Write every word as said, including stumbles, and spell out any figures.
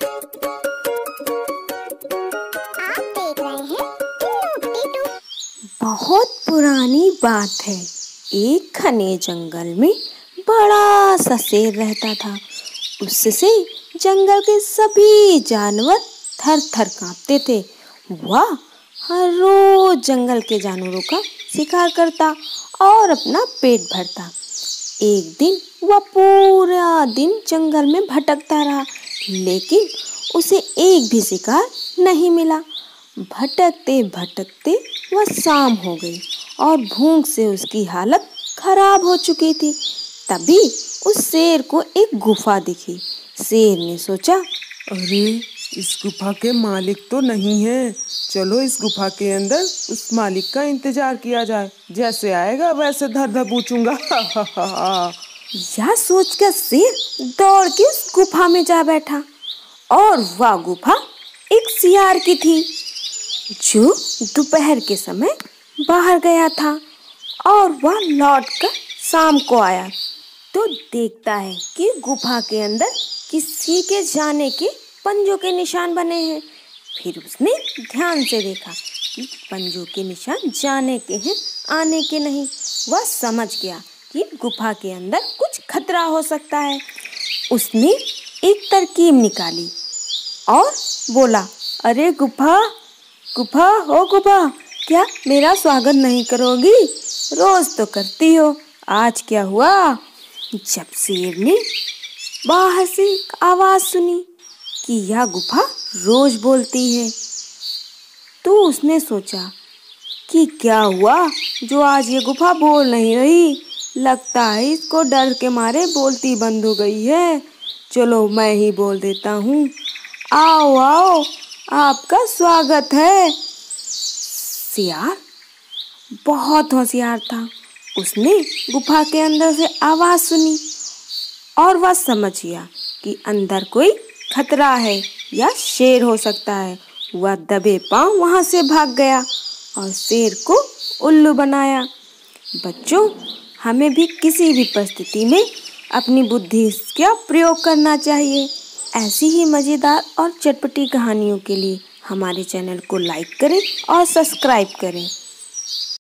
आप देख रहे हैं टू। बहुत पुरानी बात है। एक घने जंगल में बड़ा सा शेर रहता था। उससे जंगल के सभी जानवर थर थर कांपते थे। वह हर रोज जंगल के जानवरों का शिकार करता और अपना पेट भरता। एक दिन वह पूरा दिन जंगल में भटकता रहा, लेकिन उसे एक भी शिकार नहीं मिला। भटकते भटकते वह शाम हो गई और भूख से उसकी हालत खराब हो चुकी थी। तभी उस शेर को एक गुफा दिखी। शेर ने सोचा, अरे इस गुफा के मालिक तो नहीं है, चलो इस गुफा के अंदर उस मालिक का इंतजार किया जाए, जैसे आएगा वैसे धर धर पूछूंगा। यह सोचकर शेर दौड़ के उस गुफा में जा बैठा और वह गुफा एक सियार की थी, जो दोपहर के समय बाहर गया था। और वह लौटकर शाम को आया तो देखता है कि गुफा के अंदर किसी के जाने के पंजों के निशान बने हैं। फिर उसने ध्यान से देखा कि पंजों के निशान जाने के हैं, आने के नहीं। वह समझ गया कि गुफा के अंदर कुछ खतरा हो सकता है। उसने एक तरकीब निकाली और बोला, अरे गुफा गुफा हो गुफा, क्या मेरा स्वागत नहीं करोगी? रोज तो करती हो, आज क्या हुआ? जब शेर ने बाहर से आवाज सुनी कि यह गुफा रोज बोलती है, तो उसने सोचा कि क्या हुआ जो आज ये गुफा बोल नहीं रही। लगता है इसको डर के मारे बोलती बंद हो गई है। चलो मैं ही बोल देता हूँ। आओ आओ, आपका स्वागत है। सियार बहुत होशियार था। उसने गुफा के अंदर से आवाज सुनी और वह समझ गया कि अंदर कोई खतरा है या शेर हो सकता है। वह दबे पांव वहां से भाग गया और शेर को उल्लू बनाया। बच्चों, हमें भी किसी भी परिस्थिति में अपनी बुद्धि का प्रयोग करना चाहिए। ऐसी ही मजेदार और चटपटी कहानियों के लिए हमारे चैनल को लाइक करें और सब्सक्राइब करें।